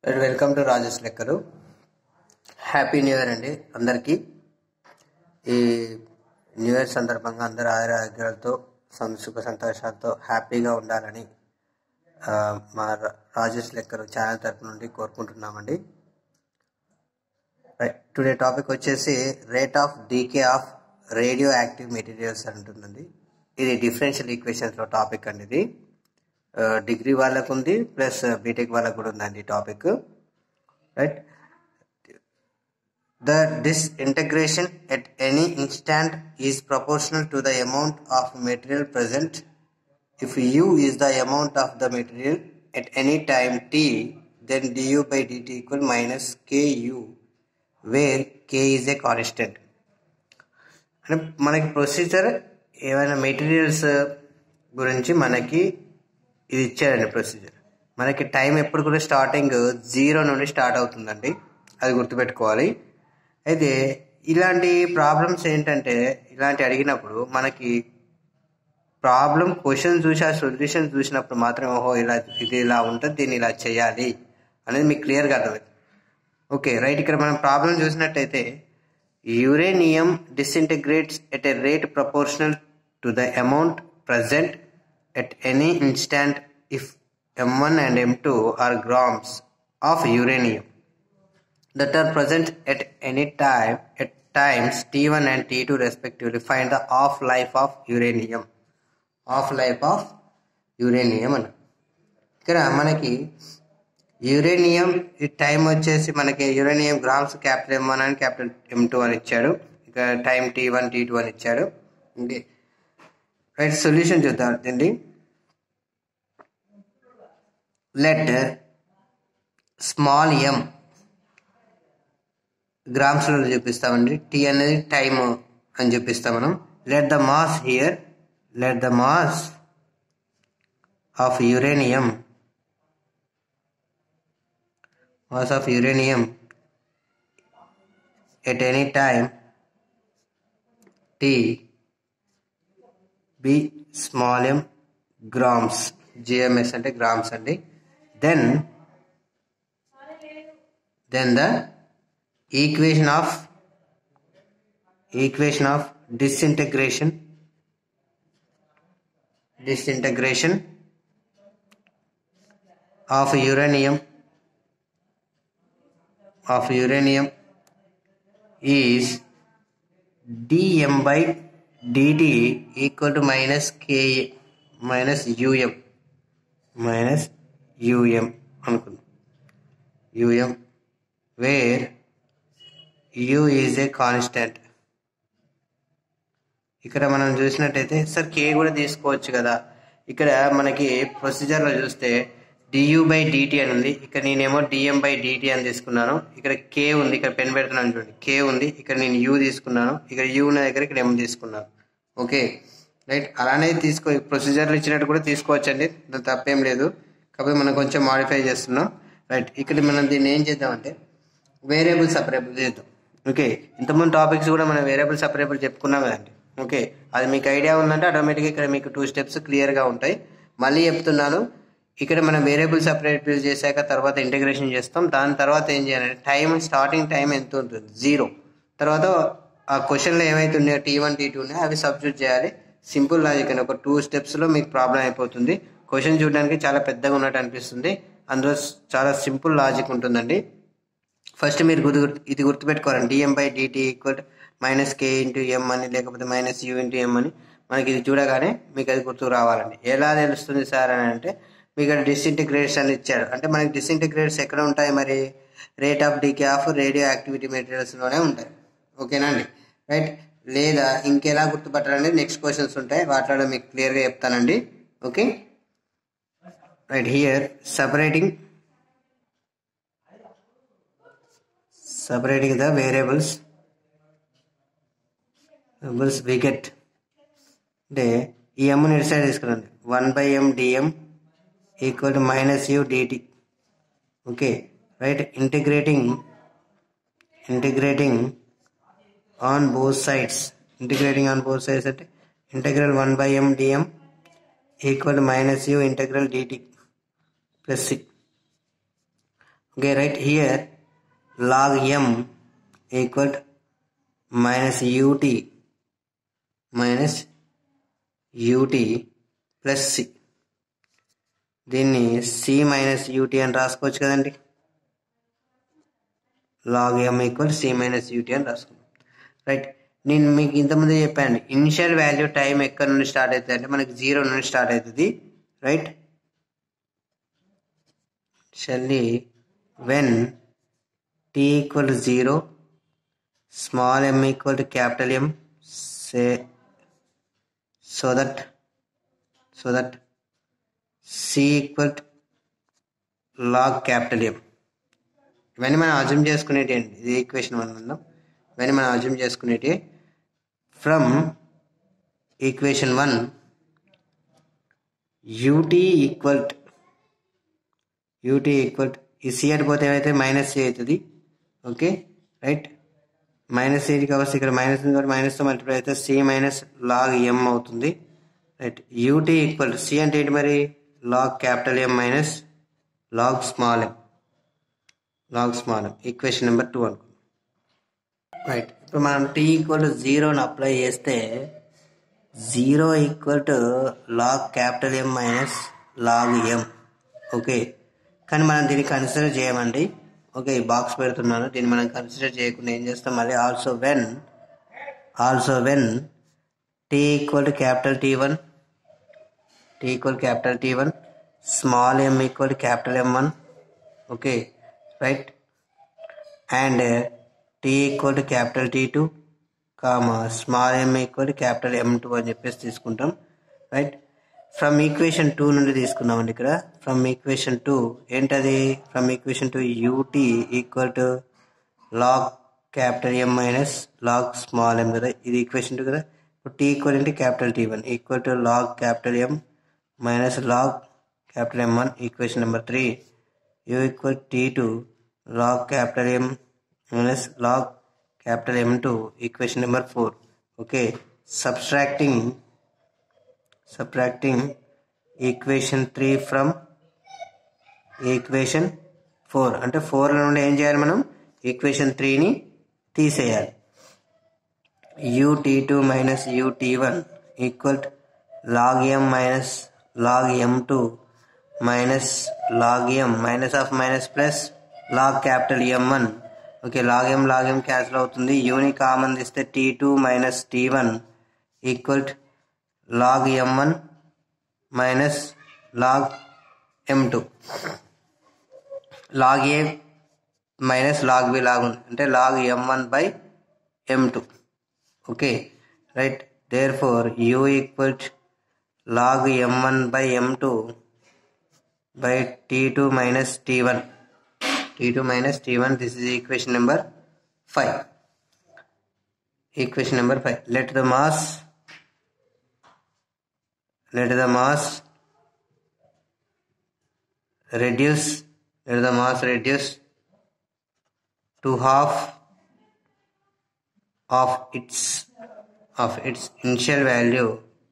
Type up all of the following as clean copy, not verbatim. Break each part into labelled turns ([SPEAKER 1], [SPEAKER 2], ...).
[SPEAKER 1] Welcome to Rajesh లెక్కలు. Happy new year అండి అందరికీ. ఈ న్యూ ఇయర్ సందర్భంగా అందరూ ఆరోగ్యాలతో సుఖ సంతోషాలతో హ్యాపీగా ఉండాలని మా రాజేష్ లెక్కలు ఛానల్ తరపు నుండి కోరుకుంటున్నామండి. టుడే టాపిక్ వచ్చేసి rate of decay of radio active materials అంటుందండి. ఇది డిఫరెన్షియల్ ఈక్వేషన్స్లో టాపిక్ అండి. ఇది డిగ్రీ వాళ్ళకు ఉంది, ప్లస్ బీటెక్ వాళ్ళకు కూడా ఉందండి topic. Right, the disintegration at any instant is proportional to the amount of material present. If U is the amount of the material at any time t, then du by dt equal minus ku, where k is a constant. అంటే మనకి procedure ఏమైనా materials గురించి మనకి ఇది ఇచ్చారండి. Procedure మనకి time ఎప్పుడు కూడా స్టార్టింగ్ 0 నుండి స్టార్ట్ అవుతుందండి, అది గుర్తుపెట్టుకోవాలి. అయితే ఇలాంటి ప్రాబ్లమ్స్ ఏంటంటే, ఇలాంటి అడిగినప్పుడు మనకి ప్రాబ్లం క్వశ్చన్ చూసి ఆ సొల్యూషన్ చూసినప్పుడు మాత్రం ఓహో ఇది ఇలా ఉంటుంది, దీన్ని ఇలా చేయాలి అనేది మీకు క్లియర్గా అర్థమవుతుంది. ఓకే రైట్, ఇక్కడ మనం ప్రాబ్లం చూసినట్టయితే uranium disintegrates at a rate proportional to the amount present at any instant if M1 and M2 are grams of uranium that are present at any time at times T1 and T2 respectively. Find the half-life of uranium. Half-life of uranium అని ఇక్కడ మనకి uranium ఈ time వచ్చేసి మనకి uranium grams capital M1 అని capital M2 అని ఇచ్చాడు. ఇక టైం T1 T2 అని ఇచ్చాడు. ఓకే రైట్, సొల్యూషన్ చూద్దాం అండి. లెట్ స్మాల్ ఎం గ్రామ్స్లో చూపిస్తామండి, టీ అనేది టైమ్ అని చూపిస్తాం మనం. Let the mass here, let the mass of uranium, mass of uranium at any time t be small m grams, GMS అంటే గ్రామ్స్ అండి. then the equation of disintegration of uranium is dm by dt equal to minus ka minus um అనుకుందాం. um where u is a constant. ఇక్కడ మనం చూసినట్టయితే sir k కూడా తీసుకోవచ్చు కదా. ఇక్కడ మనకి ప్రొసీజర్లో చూస్తే du బై dt అని ఉంది, ఇక్కడ నేనేమో dm బై dt అని తీసుకున్నాను. ఇక్కడ k ఉంది, ఇక్కడ పెన్ పెడుతున్నాను చూడండి, k ఉంది, ఇక్కడ నేను u తీసుకున్నాను, ఇక్కడ u ఉన్న దగ్గర ఇక్కడ m తీసుకున్నాను. ఓకే రైట్, అలానే ప్రొసీజర్లు ఇచ్చినట్టు కూడా తీసుకోవచ్చండి, తప్పేం లేదు. కాబట్టి మనం కొంచెం మాడిఫై చేస్తున్నాం. రైట్, ఇక్కడ మనం దీన్ని ఏం చేద్దామంటే వేరియబుల్ సపరేబుల్ చేద్దాం. ఓకే, ఇంతకుముందు టాపిక్స్ కూడా మనం వేరియబుల్ సపరేబుల్ చెప్పుకున్నాం కదండి. ఓకే, అది మీకు ఐడియా ఉందంటే ఆటోమేటిక్గా ఇక్కడ మీకు 2 స్టెప్స్ క్లియర్గా ఉంటాయి. మళ్ళీ చెప్తున్నాను, ఇక్కడ మనం వేరియబుల్ సపరేబుల్ చేశాక తర్వాత ఇంటిగ్రేషన్ చేస్తాం. దాని తర్వాత ఏం చేయాలంటే స్టార్టింగ్ టైం ఎంత ఉంటుంది 0, తర్వాత ఆ క్వశ్చన్లో ఏమైతే ఉన్నాయో T1 T2 ఉన్నాయో అవి సబ్స్టిట్యూట్ చేయాలి. సింపుల్ లాజిక్ అని ఒక 2 స్టెప్స్లో మీకు ప్రాబ్లం అయిపోతుంది. క్వశ్చన్ చూడడానికి చాలా పెద్దగా ఉన్నట్టు అనిపిస్తుంది, అందులో చాలా సింపుల్ లాజిక్ ఉంటుందండి. ఫస్ట్ మీరు ఇది గుర్తుపెట్టుకోవాలండి, dm by dt equal minus k into m అని, లేకపోతే మైనస్ యూ ఇంటూ ఎం అని. మనకి ఇది చూడగానే మీకు అది గుర్తుకు రావాలండి. ఎలా తెలుస్తుంది సార్ అని అంటే, మీకు ఇక్కడ డిసింటిగ్రేట్స్ అని ఇచ్చారు అంటే మనకి డిసింటిగ్రేట్స్ ఎక్కడ ఉంటాయి, మరి rate of decay of radio activity మెటీరియల్స్లోనే ఉంటాయి. ఓకేనా అండి. రైట్, లేదా ఇంకెలా గుర్తుపట్టాలండి, నెక్స్ట్ క్వశ్చన్స్ ఉంటాయి, వాటిలో మీకు క్లియర్గా చెప్తానండి. Okay right, here separating the variables we get అంటే ఈ m ని ఇటు సైడ్ తీసుకురండి, 1 by m dm equal to minus u dt. Okay right, integrating on both sides అంటే integral 1 by m dm equal to minus u integral dt plus c. Okay, right here log m equal to minus ut plus c. దీన్ని c minus ut అని రాసుకోవచ్చు కదండి. log m equal c minus ut అని రాసుకున్నాం. Right, నేను మీకు ఇంతకుముందే చెప్పాను ఇనిషియల్ వాల్యూ టైం ఎక్కడి నుండి స్టార్ట్ అవుతుంది అంటే మనకి 0 నుండి స్టార్ట్ అవుతుంది. Right, initially when t equal to 0, small m equal to capital M, say so that c equal to log capital M. ఇవన్నీ మనం అజ్యూమ్ చేసుకునేటి అండి. ఇది ఈక్వేషన్ 1 ఉందాం. ఇవన్నీ మనం అజ్యూమ్ చేసుకునేటి. ఫ్రమ్ ఈక్వేషన్ 1 ut ఈక్వల్ ఈ సి అడిపోతే ఏమైతే మైనస్ సి అవుతుంది. ఓకే, రైట్, మైనస్ సి కావచ్చు, ఇక్కడ మైనస్ ఉంది కాబట్టి మైనస్తో మల్టిప్లై అయితే సి మైనస్ లాగ్ ఎం అవుతుంది. Right, ut equal to c అంటే ఏంటి మరి, log capital m minus log small m. Equation number 2 అనుకో. రైట్, ఇప్పుడు మనం t ఈక్వల్ టు 0ని అప్లై చేస్తే 0 equal to log capital m minus log m. Okay, కానీ మనం దీన్ని కన్సిడర్ చేయమండి. ఓకే, ఈ బాక్స్ పెడుతున్నాను, దీన్ని మనం కన్సిడర్ చేయకుండా ఏం చేస్తాం మళ్ళీ also when t equal to capital T1, small m equal to capital M1. Okay, right, and t equal to capital T2, small m equal to capital M2 అని చెప్పేసి తీసుకుంటాం. రైట్, ఫ్రమ్ ఈక్వేషన్ 2 నుండి తీసుకున్నామండి. ఇక్కడ ఫ్రమ్ ఈక్వేషన్ 2 ఏంటది, from equation 2 ut equal to log capital M minus log small m కదా, ఇది equation 2 కదా. ఇప్పుడు t ఈక్వల్ అంటే capital T1 equal to log capital M minus log capital M1. Equation number 3 u equal T2 log capital M minus log capital M2. Equation number 4. Okay, subtracting equation 3 from equation 4 అంటే 4 నుండి ఏం చేయాలి మనం, equation 3ని తీసేయాలి. ut2 minus ut1 equal log m minus log m2 minus log m minus of minus plus log capital M1. Okay, log m cancel అవుతుంది, యూని common తీస్తే t2 minus t1 equal log M1 minus log M2. Log a minus log b log ఉంది అంటే log M1 by M2. Okay, right, therefore u equal log M1 by M2 by T2 minus T1. This is equation number 5. Let the mass reduce to half of its initial value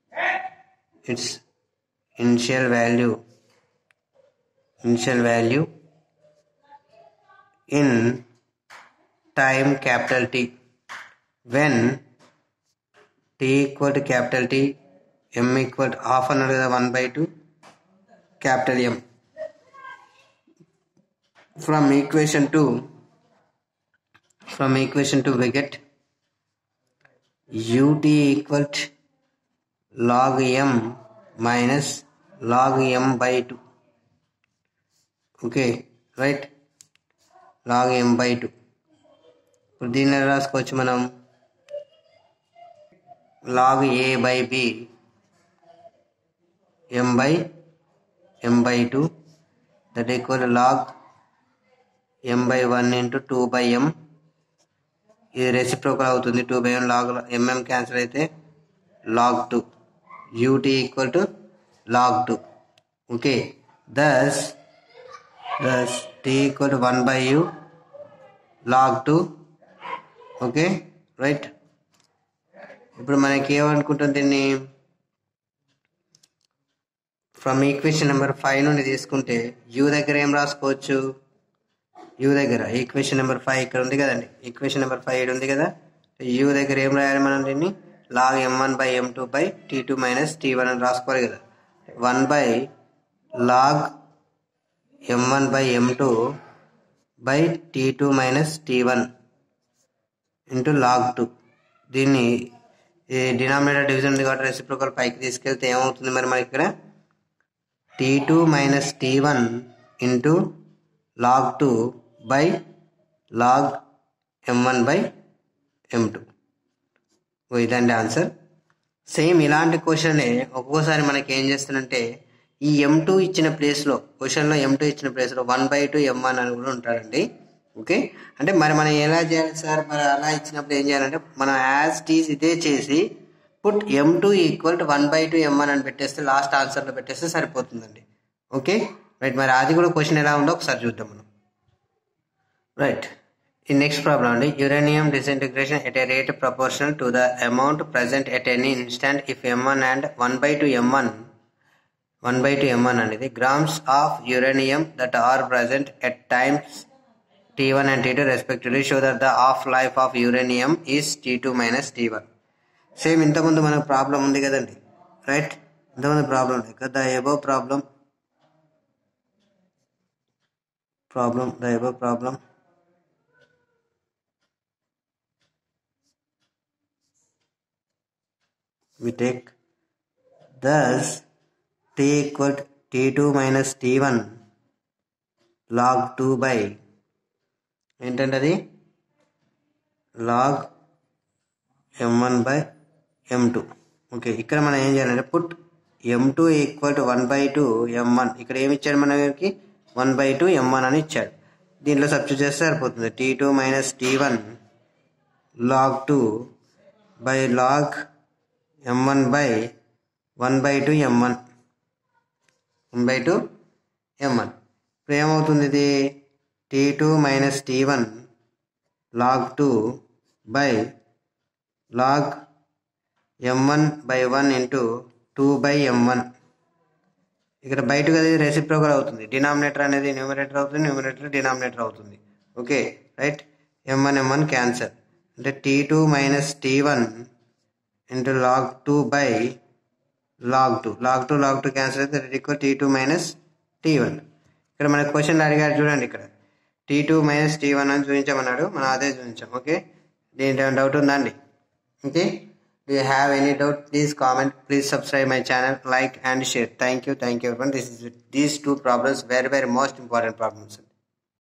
[SPEAKER 1] in time capital T, when t equal to capital T, m equal to half another 1/2 capital M. From equation 2 we get ut equal to log m minus log m by 2. Okay, right, log m by 2. ఇప్పుడు దీన్ని రాసుకోవచ్చు మనం log a by b m by 2 that equal to log m by 1 into 2 by m. ఇది reciprocal అవుతుంది, 2 by 1 log mm cancel అయితే log 2 ut equal to log 2. Okay, thus t equal to 1 by u log 2. Okay, right, ఇప్పుడు మనకి ఏమనుకుంటాం దీన్ని from equation number 5 నుండి తీసుకుంటే u దగ్గర ఏం రాసుకోవచ్చు, యూ దగ్గర ఈక్వేషన్ నెంబర్ 5 ఇక్కడ ఉంది కదండి. ఈక్వేషన్ నెంబర్ 5 ఉంది కదా. యూ దగ్గర ఏం రాయాలి మనం దీన్ని? log m1/m2/t2 - t1 అని రాసుకోవాలి కదా. 1/log m1/m2/t2 - t1 into log 2. దీన్ని డినామినేటర్ డివిజన్ ఉంది కాబట్టి రెసిప్రోకల్ పైకి తీసుకెళ్తే ఏమవుతుంది మరి మనకి ఇక్కడ? t2 - t1 into log 2/log m1/m2. ఇదండి ఆన్సర్. సేమ్ ఇలాంటి క్వశ్చనే ఒక్కోసారి మనకి ఏం చేస్తానంటే ఈ m2 ఇచ్చిన ప్లేస్లో, క్వశ్చన్లో m2 ఇచ్చిన ప్లేస్లో 1/2 m1 అని కూడా ఉంటాడండి. ఓకే, అంటే మరి మనం ఎలా చేయాలి సార్? మరి అలా ఇచ్చినప్పుడు ఏం చేయాలంటే మనం యాజ్ టీజ్ ఇదే చేసి పుట్ m2 = 1/2 m1 అని పెట్టేస్తే లాస్ట్ ఆన్సర్లో పెట్టేస్తే సరిపోతుందండి. Okay right. మరి అది కూడా క్వశ్చన్ ఎలా ఉందో ఒకసారి చూద్దాం మనం. రైట్, ఈ నెక్స్ట్ ప్రాబ్లం అండి. Uranium disintegration at a rate proportional to the amount present at any instant if m1 and 1/2 m1 అనేది grams of uranium that are present at times t1 and t2 respectively show that the half-life of uranium is t2 - t1. Same ఇంతకుముందు మనకు problem ఉంది కదండి. Right, ఇంతకుముందు problem ఉంది కదా. The above problem we take thus t = t2 - t1 log 2 by ఏంటంటే అది log m1/m2. Okay, ఇక్కడ మనం ఏం చేయాలంటే పుట్ m2 = 1/2 m1. ఇక్కడ ఏమి ఇచ్చాడు మనకి? 1/2 m1 అని ఇచ్చాడు. దీంట్లో సబ్స్టిట్యూట్ చేస్తే సరిపోతుంది. t2 - t1 log 2 by log m1/1/2 m1. ఇప్పుడు ఏమవుతుంది ఇది? t2 - t1 log 2 by log m1/1 into 2/m1. ఇక్కడ బయటకు అది రెసిప్రోకల్ అవుతుంది. డినామినేటర్ అనేది న్యూమరేటర్ అవుతుంది, న్యూమరేటర్ డినామినేటర్ అవుతుంది. Okay right. m1 క్యాన్సర్ అంటే t2 - t1 into log 2 by log 2. log 2 cancel అయితే ఈక్వల్ t2 - t1. ఇక్కడ మనకు క్వశ్చన్ అడిగారు చూడండి. ఇక్కడ t2 - t1 అని చూపించమన్నాడు, మనం అదే చూపించాం. ఓకే, దీంట్లో డౌట్ ఉందా అండి? Okay, do you have any doubt? Please comment. Please subscribe my channel, like and share. Thank you everyone. These two problems very most important problems.